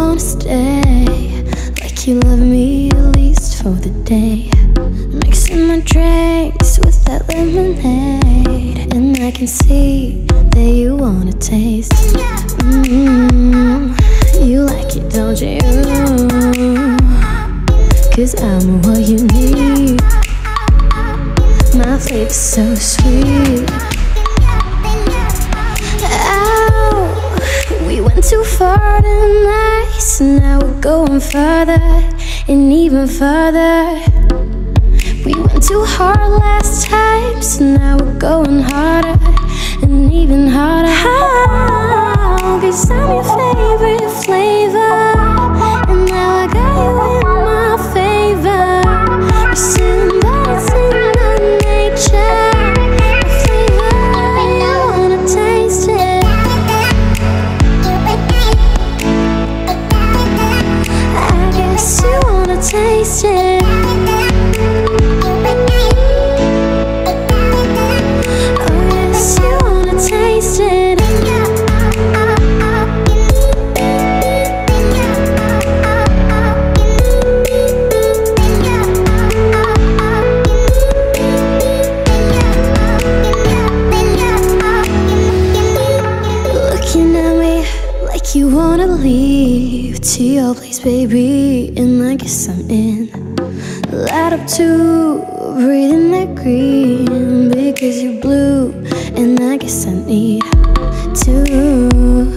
wanna stay, like you love me at least for the day. Mixing my drinks with that lemonade, and I can see that you wanna taste. You like it, don't you? 'Cause I'm what you need. My flavor's so sweet. Oh, we went too far tonight, so now we're going further and even further. We went too hard last time, so now we're going harder and even harder. Oh, 'cause I'm your favorite flavor, and now I got you in my favor. We're sitting by it's in our nature. My flavor, you wanna taste it. I guess you wanna taste it. You wanna leave to your place, baby, and I guess I'm in. Light up to breathing that green, because you're blue, and I guess I need to.